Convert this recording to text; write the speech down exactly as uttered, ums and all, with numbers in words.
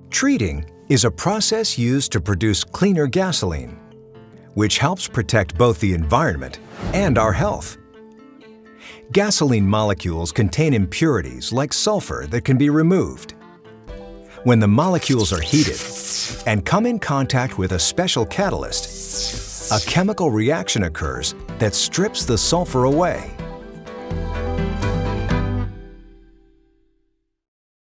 Treating is a process used to produce cleaner gasoline, which helps protect both the environment and our health. Gasoline molecules contain impurities like sulfur that can be removed. When the molecules are heated and come in contact with a special catalyst, a chemical reaction occurs that strips the sulfur away.